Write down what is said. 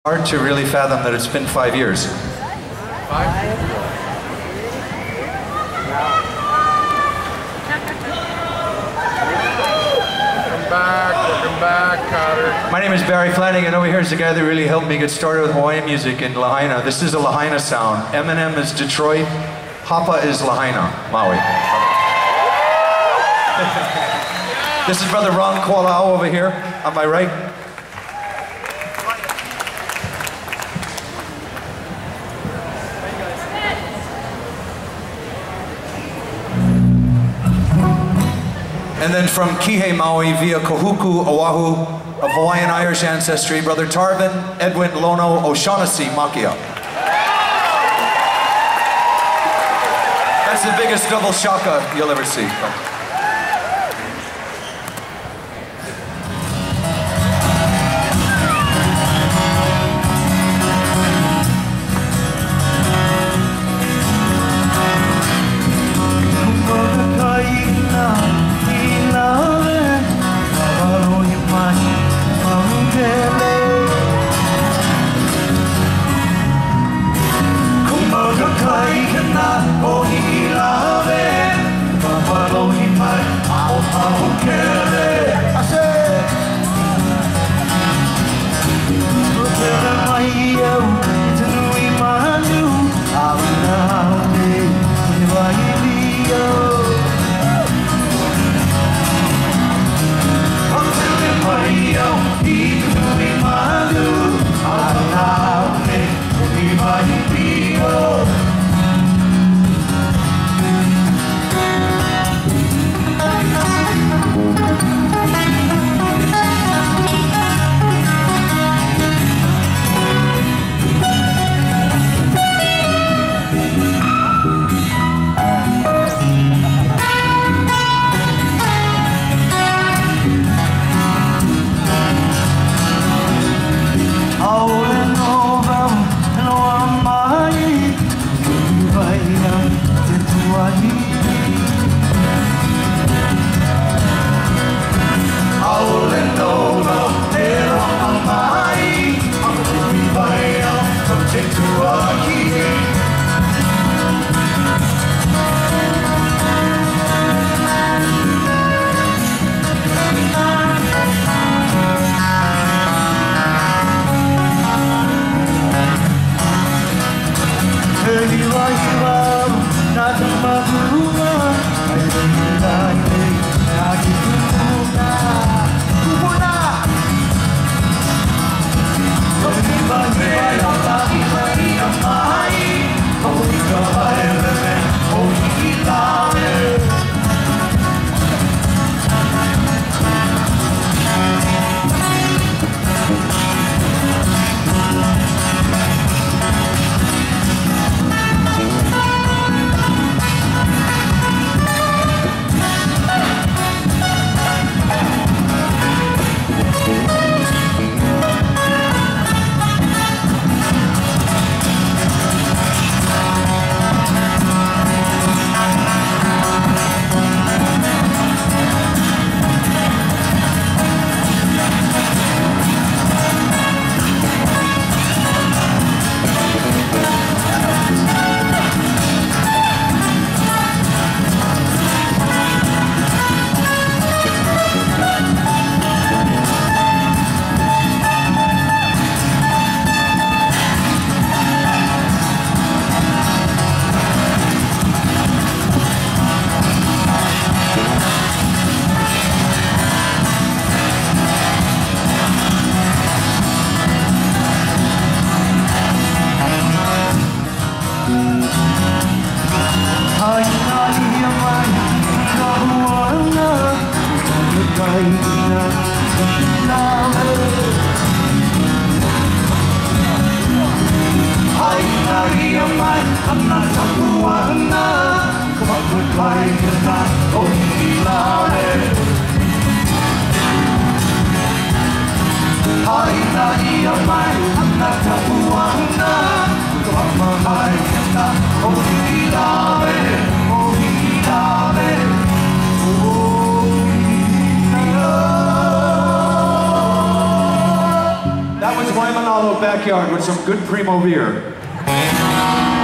Hard to really fathom that it's been 5 years. Welcome back, Cotter. My name is Barry Flanagan, and over here is the guy that really helped me get started with Hawaiian music in Lahaina. This is a Lahaina sound. Eminem is Detroit, Hapa is Lahaina, Maui. This is Brother Ron Kuala'au over here, on my right. And then from Kihei, Maui, via Kohuku, Oahu, of Hawaiian-Irish ancestry, Brother Tarvin, Edwin, Lono, O'Shaughnessy, Makia. That's the biggest double shaka you'll ever see. Hollow backyard with some good primo beer.